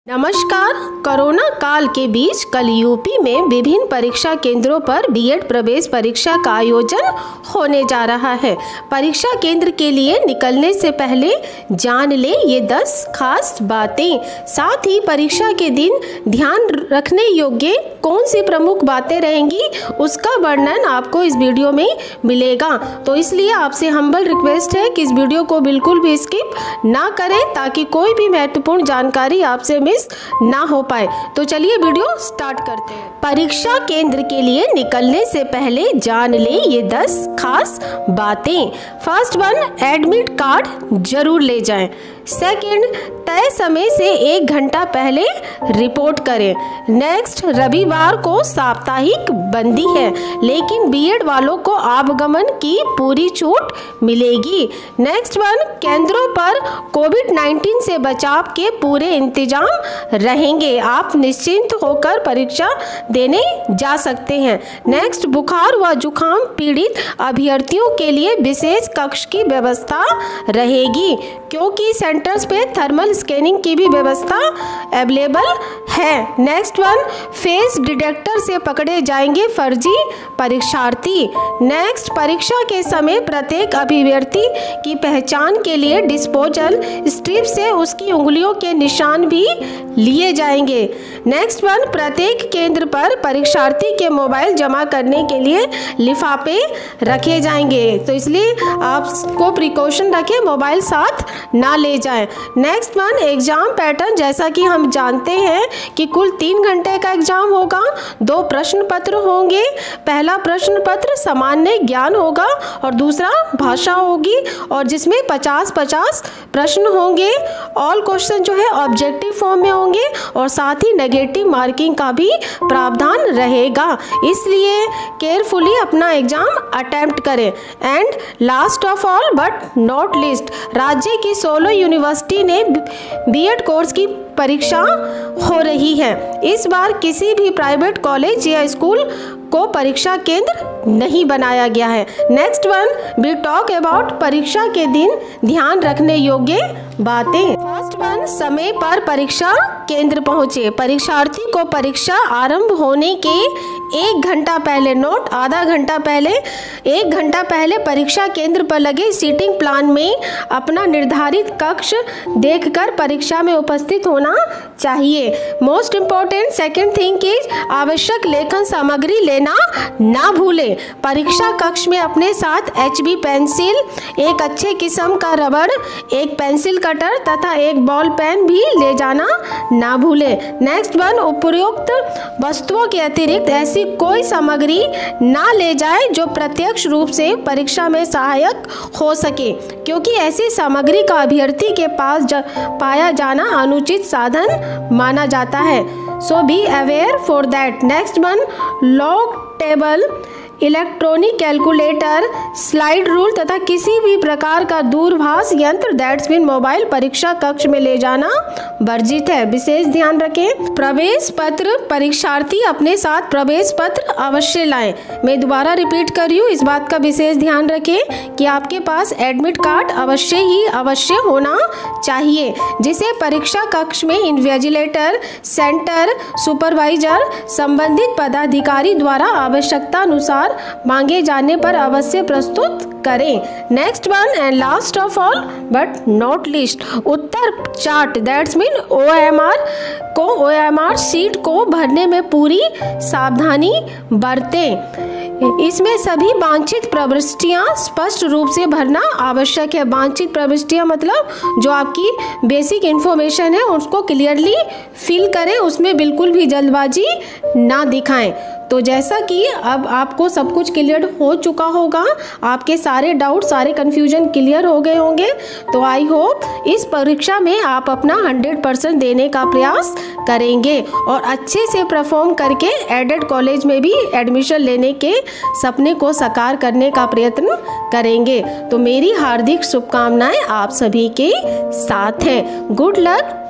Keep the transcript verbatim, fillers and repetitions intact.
नमस्कार। कोरोना काल के बीच कल यूपी में विभिन्न परीक्षा केंद्रों पर बीएड प्रवेश परीक्षा का आयोजन होने जा रहा है। परीक्षा केंद्र के लिए निकलने से पहले जान ले ये दस खास बातें। साथ ही परीक्षा के दिन ध्यान रखने योग्य कौन सी प्रमुख बातें रहेंगी उसका वर्णन आपको इस वीडियो में मिलेगा। तो इसलिए आपसे हम्बल रिक्वेस्ट है कि इस वीडियो को बिल्कुल भी स्किप ना करें ताकि कोई भी महत्वपूर्ण जानकारी आपसे ना हो पाए। तो चलिए वीडियो स्टार्ट करते हैं। परीक्षा केंद्र के लिए निकलने से पहले जान ले ये दस खास बातें। फर्स्ट वन, एडमिट कार्ड जरूर ले जाएं। सेकंड, तय समय से एक घंटा पहले रिपोर्ट करें। नेक्स्ट, रविवार को साप्ताहिक बंदी है लेकिन बीएड वालों को आवागमन की पूरी छूट मिलेगी। नेक्स्ट वन, केंद्रों पर कोविड नाइन्टीन से बचाव के पूरे इंतजाम रहेंगे। आप निश्चिंत होकर परीक्षा देने जा सकते हैं। नेक्स्ट, बुखार व जुखाम पीड़ित अभ्यर्थियों के लिए विशेष कक्ष की व्यवस्था रहेगी क्योंकि सेंटर्स पे थर्मल स्कैनिंग की भी व्यवस्था अवेलेबल है। नेक्स्ट वन, फेस डिटेक्टर से पकड़े जाएंगे फर्जी परीक्षार्थी। नेक्स्ट, परीक्षा के समय प्रत्येक अभ्यर्थी की पहचान के लिए डिस्पोजल स्ट्रिप से उसकी उंगलियों के निशान भी लिए जाएंगे। नेक्स्ट वन, प्रत्येक केंद्र पर परीक्षार्थी के मोबाइल जमा करने के लिए लिफाफे रखे जाएंगे, तो इसलिए आपको प्रिकॉशन रखें, मोबाइल साथ ना ले जाएं। Next one, exam pattern. जैसा कि हम जानते हैं कि कुल तीन घंटे का एग्जाम होगा, दो प्रश्न पत्र होंगे। पहला प्रश्न पत्र सामान्य ज्ञान होगा और दूसरा भाषा होगी और जिसमें पचास पचास प्रश्न होंगे। ऑल क्वेश्चन जो है ऑब्जेक्टिव फॉर्म में होंगे और साथ ही नेगेटिव मार्किंग का भी प्रावधान रहेगा, इसलिए केयरफुली अपना एग्जाम अटेम्प्ट करें। And last of all but not least, राज्य की सोलह यूनिवर्सिटी ने बीएड कोर्स की परीक्षा हो रही है। इस बार किसी भी प्राइवेट कॉलेज या स्कूल को परीक्षा केंद्र नहीं बनाया गया है। Next one, we talk about परीक्षा के दिन ध्यान रखने योग्य बातें। फर्स्ट वन, समय पर परीक्षा केंद्र पहुंचे। परीक्षार्थी को परीक्षा आरंभ होने के एक घंटा पहले, नोट आधा घंटा पहले, एक घंटा पहले परीक्षा केंद्र पर लगे सीटिंग प्लान में अपना निर्धारित कक्ष देखकर परीक्षा में उपस्थित होना चाहिए। मोस्ट इम्पोर्टेंट सेकंड थिंग की आवश्यक लेखन सामग्री लेना ना भूलें। परीक्षा कक्ष में अपने साथ एचबी पेंसिल, एक अच्छे किस्म का रबड़, एक पेंसिल कटर तथा एक बॉल पेन भी ले जाना ना भूलें। नेक्स्ट वन, उपयुक्त वस्तुओं के अतिरिक्त ऐसी कोई सामग्री ना ले जाए जो प्रत्यक्ष रूप से परीक्षा में सहायक हो सके क्योंकि ऐसी सामग्री का अभ्यर्थी के पास जा, पाया जाना अनुचित साधन माना जाता है। So be aware for that. Next one, log table, electronic calculator, slide rule तथा किसी भी प्रकार का दूरभाष यंत्र दैट्स मीन मोबाइल परीक्षा कक्ष में ले जाना वर्जित है। विशेष ध्यान रखें। प्रवेश पत्र, परीक्षार्थी अपने साथ प्रवेश पत्र अवश्य लाएं। मैं दोबारा रिपीट कर रही हूँ, इस बात का विशेष ध्यान रखें कि आपके पास एडमिट कार्ड अवश्य ही अवश्य होना चाहिए जिसे परीक्षा कक्ष में इन्विजिलेटर, सेंटर सुपरवाइजर, संबंधित पदाधिकारी द्वारा आवश्यकता अनुसार मांगे जाने पर अवश्य प्रस्तुत करें। Next one and last of all but not least, उत्तर चार्ट दैट्स मीन ओएमआर को ओएमआर शीट को भरने में पूरी सावधानी बरतें। इसमें सभी वांछित प्रविष्टियां स्पष्ट रूप से भरना आवश्यक है। वांछित प्रविष्टियां मतलब जो आपकी बेसिक इंफॉर्मेशन है उसको क्लियरली फिल करें, उसमें बिल्कुल भी जल्दबाजी ना दिखाएं। तो जैसा कि अब आपको सब कुछ क्लियर हो चुका होगा, आपके सारे डाउट, सारे कंफ्यूजन क्लियर हो गए होंगे, तो आई होप इस परीक्षा में आप अपना हंड्रेड परसेंट देने का प्रयास करेंगे और अच्छे से परफॉर्म करके एडेड कॉलेज में भी एडमिशन लेने के सपने को साकार करने का प्रयत्न करेंगे। तो मेरी हार्दिक शुभकामनाएं आप सभी के साथ हैं। Good luck.